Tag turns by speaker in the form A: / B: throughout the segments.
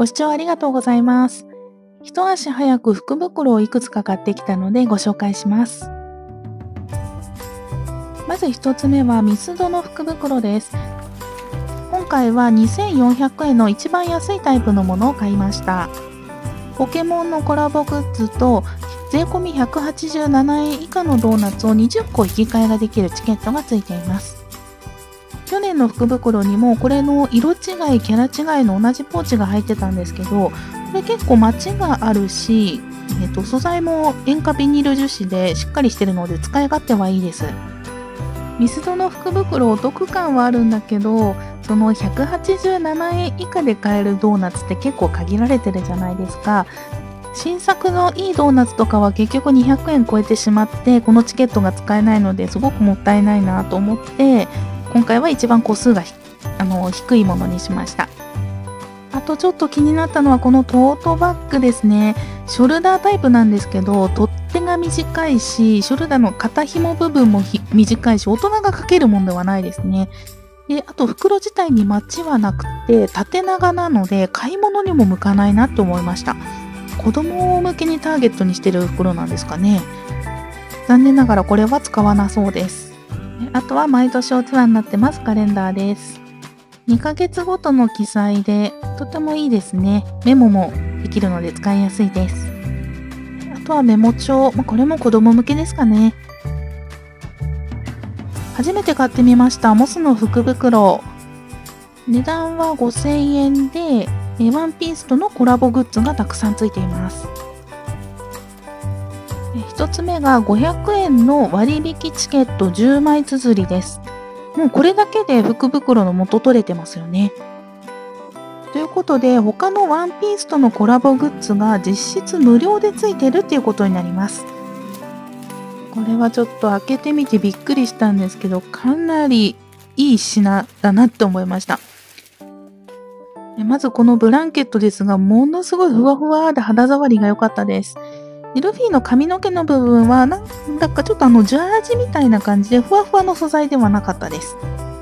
A: ご視聴ありがとうございます。一足早く福袋をいくつか買ってきたのでご紹介します。まず一つ目はミスドの福袋です。今回は2400円の一番安いタイプのものを買いました。ポケモンのコラボグッズと税込み187円以下のドーナツを20個引き換えができるチケットがついています。去年の福袋にもこれの色違い、キャラ違いの同じポーチが入ってたんですけど、これ結構待ちがあるし、素材も塩化ビニール樹脂でしっかりしてるので使い勝手はいいです。ミスドの福袋お得感はあるんだけど、その187円以下で買えるドーナツって結構限られてるじゃないですか。新作のいいドーナツとかは結局200円超えてしまって、このチケットが使えないのですごくもったいないなと思って、今回は一番個数が低いものにしました。あとちょっと気になったのはこのトートバッグですね。ショルダータイプなんですけど、取っ手が短いし、ショルダーの肩紐部分も短いし、大人がかけるものではないですね。で、あと袋自体にマチはなくて、縦長なので買い物にも向かないなと思いました。子供向けにターゲットにしてる袋なんですかね。残念ながらこれは使わなそうです。あとは毎年お世話になってますカレンダーです。2ヶ月ごとの記載でとてもいいですね。メモもできるので使いやすいです。あとはメモ帳、これも子供向けですかね。初めて買ってみましたモスの福袋。値段は5000円でワンピースとのコラボグッズがたくさんついています。1つ目が500円の割引チケット10枚綴りです。もうこれだけで福袋の元取れてますよね。ということで他のワンピースとのコラボグッズが実質無料でついてるっていうことになります。これはちょっと開けてみてびっくりしたんですけど、かなりいい品だなって思いました。まずこのブランケットですが、ものすごいふわふわで肌触りが良かったです。ルフィの髪の毛の部分はなんだかちょっとジャージみたいな感じでふわふわの素材ではなかったです。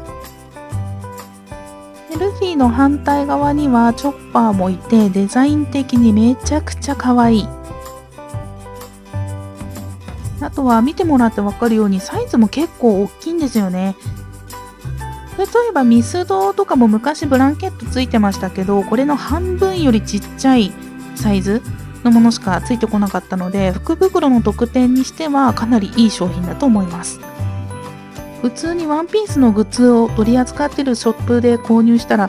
A: ルフィの反対側にはチョッパーもいて、デザイン的にめちゃくちゃ可愛い。あとは見てもらってわかるようにサイズも結構大きいんですよね。例えばミスドとかも昔ブランケットついてましたけど、これの半分よりちっちゃいサイズのものしかついてこなかったので、福袋の特典にしてはかなりいい商品だと思います。普通にワンピースのグッズを取り扱っているショップで購入したら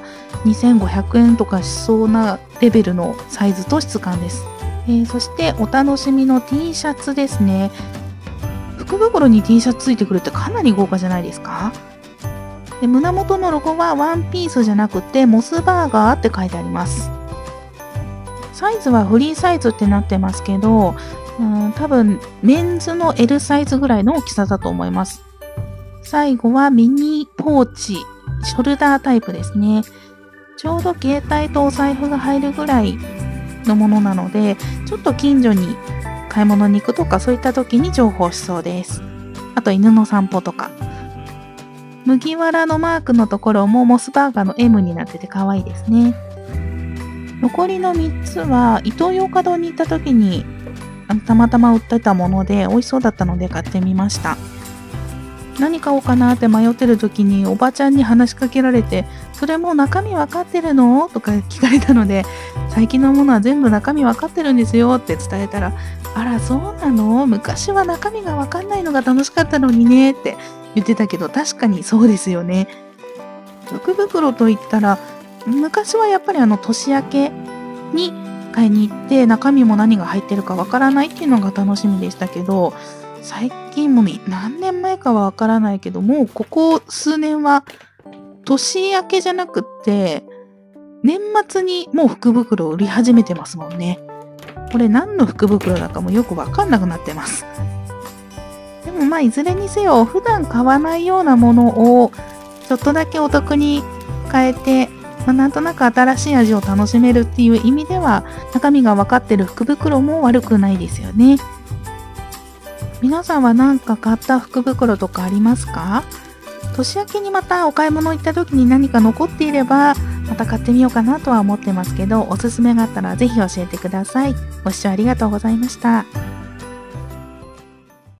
A: 2500円とかしそうなレベルのサイズと質感です。そしてお楽しみの T シャツですね。福袋に T シャツついてくるってかなり豪華じゃないですか？で、胸元のロゴはワンピースじゃなくてモスバーガーって書いてあります。サイズはフリーサイズってなってますけど、多分メンズの L サイズぐらいの大きさだと思います。最後はミニポーチ、ショルダータイプですね。ちょうど携帯とお財布が入るぐらいのものなので、ちょっと近所に買い物に行くとかそういった時に重宝しそうです。あと犬の散歩とか。麦わらのマークのところもモスバーガーの M になってて可愛いですね。残りの3つはイトーヨーカドーに行った時にたまたま売ってたもので美味しそうだったので買ってみました。何買おうかなって迷ってる時におばちゃんに話しかけられて、それも中身わかってるのとか聞かれたので、最近のものは全部中身わかってるんですよって伝えたら、あらそうなの？昔は中身がわかんないのが楽しかったのにねって言ってたけど、確かにそうですよね。福袋といったら昔はやっぱり年明けに買いに行って中身も何が入ってるかわからないっていうのが楽しみでしたけど、最近も何年前かはわからないけど、もうここ数年は年明けじゃなくって年末にもう福袋を売り始めてますもんね。これ何の福袋だかもよくわかんなくなってます。でもいずれにせよ普段買わないようなものをちょっとだけお得に買えて、なんとなく新しい味を楽しめるっていう意味では、中身が分かってる福袋も悪くないですよね。皆さんは何か買った福袋とかありますか？年明けにまたお買い物行った時に何か残っていればまた買ってみようかなとは思ってますけど、おすすめがあったらぜひ教えてください。ご視聴ありがとうございました。